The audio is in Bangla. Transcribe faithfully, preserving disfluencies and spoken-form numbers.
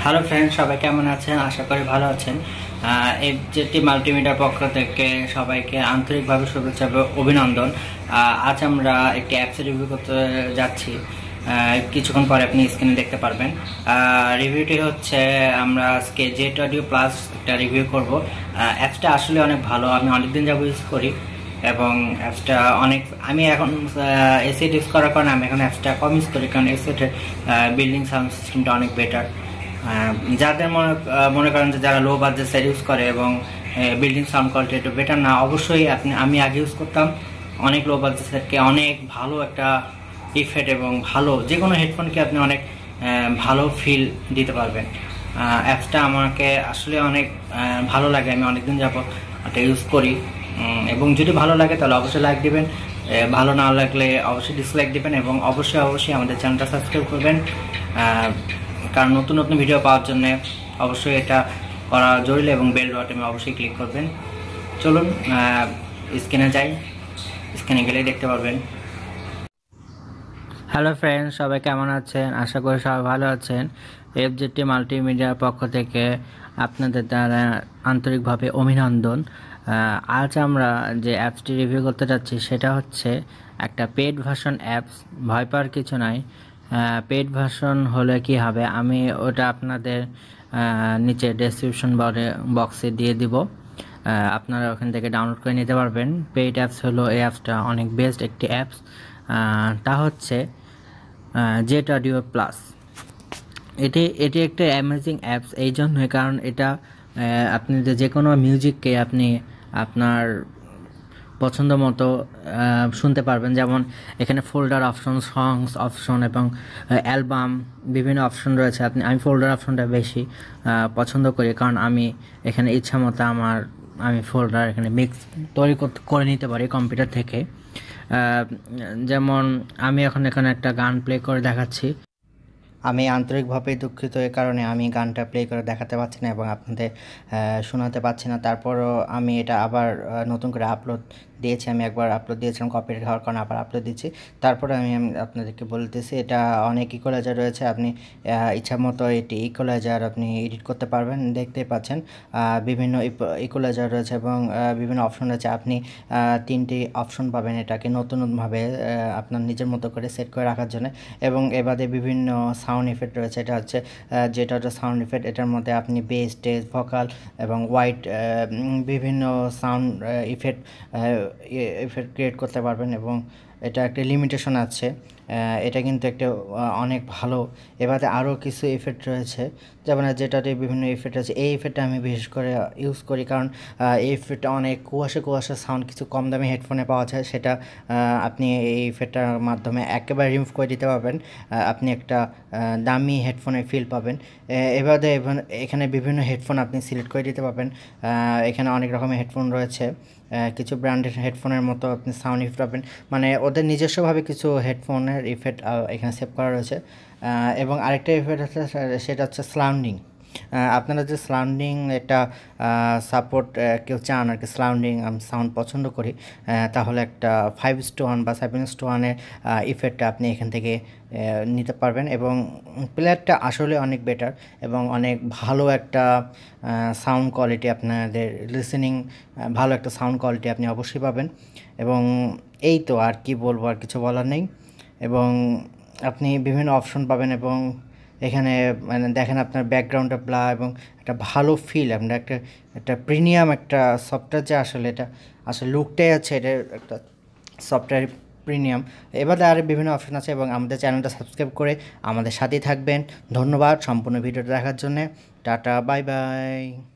হ্যালো ফ্রেন্ড, সবাই কেমন আছেন? আশা করি ভালো আছেন। এফজেডটি মাল্টিমিডিয়ার পক্ষ থেকে সবাইকে আন্তরিকভাবে শুভেচ্ছা এবং অভিনন্দন। আজ আমরা একটি অ্যাপস রিভিউ করতে যাচ্ছি। কিছুক্ষণ পরে আপনি স্ক্রিনে দেখতে পারবেন। রিভিউটি হচ্ছে আমরা আজকে জেট অডিও প্লাস একটা রিভিউ করব। অ্যাপসটা আসলে অনেক ভালো, আমি অনেকদিন যাবো ইউজ করি এবং অ্যাপসটা অনেক আমি এখন এসিড ইউজ করার কারণে আমি এখন অ্যাপসটা কম ইউজ করি, কারণ এসিডের বিল্ডিং সাউন্ড সিস্টেমটা অনেক বেটার। যাদের মনে মনে করেন যে যারা লো বাজেট সেট ইউজ করে এবং বিল্ডিং সাউন্ড কোয়ালিটি একটু বেটার না, অবশ্যই আপনি আমি আগে ইউজ করতাম অনেক লো বাজেট সেটকে, অনেক ভালো একটা ইফেক্ট এবং ভালো যে কোনো হেডফোনকে আপনি অনেক ভালো ফিল দিতে পারবেন। অ্যাপসটা আমাকে আসলে অনেক ভালো লাগে, আমি অনেকদিন যাবত এটা ইউজ করি এবং যদি ভালো লাগে তাহলে অবশ্যই লাইক দিবেন, ভালো না লাগলে অবশ্যই ডিসলাইক দিবেন এবং অবশ্যই অবশ্যই আমাদের চ্যানেলটা সাবস্ক্রাইব করবেন, কারণ নতুন নতুন ভিডিও পাওয়ার জন্য অবশ্যই এটা করা জরুরি এবং বেল বাটনে অবশ্যই ক্লিক করবেন। চলুন স্ক্রিনে যাই, স্ক্রিনে গেলেই দেখতে পারবেন। হ্যালো ফ্রেন্ডস, সবাই কেমন আছেন? আশা করি সবাই ভালো আছেন। এফজেডটি মাল্টিমিডিয়ার পক্ষ থেকে আপনাদের দ্বারা আন্তরিকভাবে অভিনন্দন। আজ আমরা যে অ্যাপসটি রিভিউ করতে যাচ্ছি সেটা হচ্ছে একটা পেড ভার্সন অ্যাপস। ভয় পাওয়ার কিছু নাই। পেড ভার্সন হলে কি হবে আমি ওটা আপনাদের নিচে ডেসক্রিপশন বক্সে দিয়ে দিব, আপনারা ওখান থেকে ডাউনলোড করে নিতে পারবেন। পেড অ্যাপস হলো এই অ্যাপসটা অনেক বেস্ট একটি অ্যাপস, তা হচ্ছে জেট অডিও প্লাস। এটি এটি একটা অ্যামেজিং অ্যাপস এই জন্যই কারণ এটা আপনি যে কোনো মিউজিককে আপনি আপনার পছন্দ মতো শুনতে পারবেন। যেমন এখানে ফোল্ডার অপশন, সংস অপশন এবং অ্যালবাম বিভিন্ন অপশন রয়েছে। আপনি আমি ফোল্ডার অপশনটা বেশি পছন্দ করি, কারণ আমি এখানে ইচ্ছা মতো আমার আমি ফোল্ডার এখানে মিক্স তৈরি করে নিতে পারি কম্পিউটার থেকে। যেমন আমি এখন এখানে একটা গান প্লে করে দেখাচ্ছি। আমি আন্তরিকভাবে দুঃখিত, এ কারণে আমি গানটা প্লে করে দেখাতে পারছি না এবং আপনাদের শোনাতে পারছি না। তারপরও আমি এটা আবার নতুন করে আপলোড দিয়েছি, আমি একবার আপলোড দিয়েছিলাম কপিরাইট হওয়ার কারণে আবার আপলোড দিচ্ছি। তারপরে আমি আপনাদেরকে বলতেছি এটা অনেক ইকুয়ালাইজার রয়েছে, আপনি ইচ্ছা মতো এটি ইকুয়ালাইজার আপনি এডিট করতে পারবেন। দেখতেই পাচ্ছেন বিভিন্ন ইকুয়ালাইজার রয়েছে এবং বিভিন্ন অপশন রয়েছে। আপনি তিনটি অপশন পাবেন এটাকে নতুনভাবে আপনার নিজের মতো করে সেট করে রাখার জন্য। এবং এবারে বিভিন্ন সাউন্ড ইফেক্ট রয়েছে, এটা হচ্ছে যেটা হচ্ছে সাউন্ড ইফেক্ট। এটার মধ্যে আপনি বেস, স্টেজ, ভোকাল এবং হোয়াইট বিভিন্ন সাউন্ড ইফেক্ট ইফেক্ট ক্রিয়েট করতে পারবেন এবং এটা একটা লিমিটেশন আছে। এটা কিন্তু একটা অনেক ভালো। এবারে আরও কিছু ইফেক্ট রয়েছে, যেমন যেটাতে বিভিন্ন ইফেক্ট আছে। এই ইফেক্টটা আমি বিশেষ করে ইউজ করি কারণ এই ইফেক্টটা অনেক কুয়াশা কুয়াশা সাউন্ড কিছু কম দামি হেডফোনে পাওয়া যায়, সেটা আপনি এই ইফেক্টটার মাধ্যমে একেবারে রিমুভ করে দিতে পারবেন। আপনি একটা দামি হেডফোনে ফিল পাবেন। এবারে এখানে বিভিন্ন হেডফোন আপনি সিলেক্ট করে দিতে পারবেন। এখানে অনেক রকমের হেডফোন রয়েছে, কিছু ব্র্যান্ডেড হেডফোনের মতো আপনি সাউন্ড ইফেক্ট পাবেন, মানে ওদের নিজস্বভাবে কিছু হেডফোনের ইফেক্ট এখানে সেভ করা রয়েছে। এবং আরেকটা ইফেক্ট আছে, সেটা হচ্ছে সাউন্ডিং। আপনারা যে সাউন্ডিং একটা সাপোর্ট কেউ চান আর কি, সাউন্ডিং আমি সাউন্ড পছন্দ করি, তাহলে একটা ফাইভ স্টো ওয়ান বা সেভেন স্টো ওয়ানের ইফেক্টটা আপনি এখান থেকে নিতে পারবেন এবং প্লেয়ারটা আসলে অনেক বেটার এবং অনেক ভালো একটা সাউন্ড কোয়ালিটি, আপনাদের লিসেনিং ভালো একটা সাউন্ড কোয়ালিটি আপনি অবশ্যই পাবেন। এবং এই তো আর কি বলবো, আর কিছু বলার নেই। এবং আপনি বিভিন্ন অপশন পাবেন এবং এখানে মানে দেখেন আপনার ব্যাকগ্রাউন্ডটা ব্লা এবং একটা ভালো ফিল, আপনার একটা একটা প্রিমিয়াম একটা সফটওয়্যার, যে আসলে এটা আসলে লুকটাই আছে এটা একটা সফটওয়্যার প্রিমিয়াম। এবারে আর বিভিন্ন অপশন আছে এবং আমাদের চ্যানেলটা সাবস্ক্রাইব করে আমাদের সাথেই থাকবেন। ধন্যবাদ সম্পূর্ণ ভিডিওটা দেখার জন্যে। Tata, bye by.